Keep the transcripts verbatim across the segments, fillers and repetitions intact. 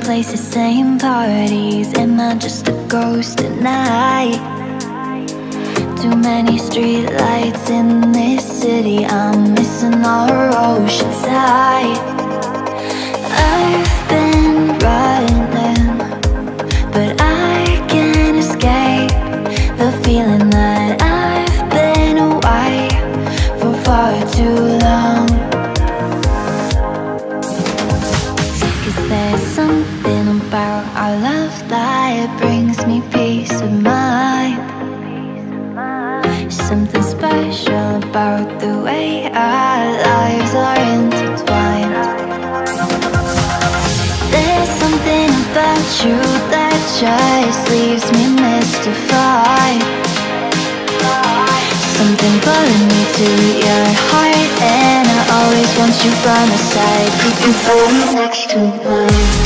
places, same parties. Am I just a ghost at night? Too many street lights in this city, I'm missing our ocean side. I've been running, but I can't escape the feeling that I've been away for far too long. Cause there's something about our love that brings me peace of mind. Something special about the way our lives are intertwined. There's something about you that just leaves me mystified. Something pulling me to your heart, and I always want you by my side. Keep your body next to mine.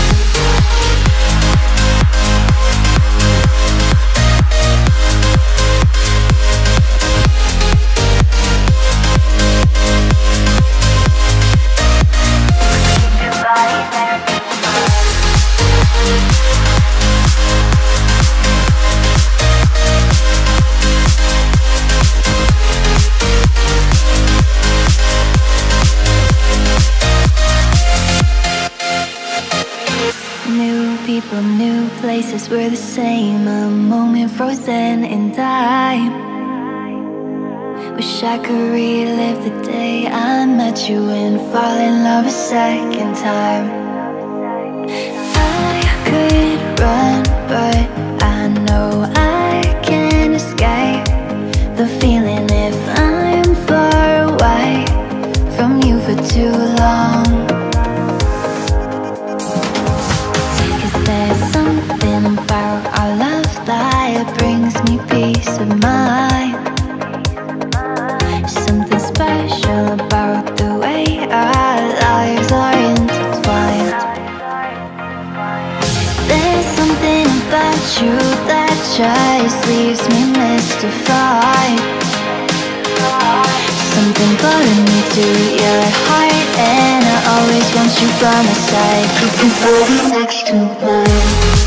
People, new places, we're the same. A moment frozen in time. Wish I could relive the day I met you and fall in love a second time. I could run, but I know I can't escape the feeling if I'm far away from you for too long. There's something about our love that brings me peace of mind. Something special about the way our lives are intertwined. There's something about you that just leaves me mystified. Something pulling me to your heart, and I always want you by my side. Keep your body next to mine.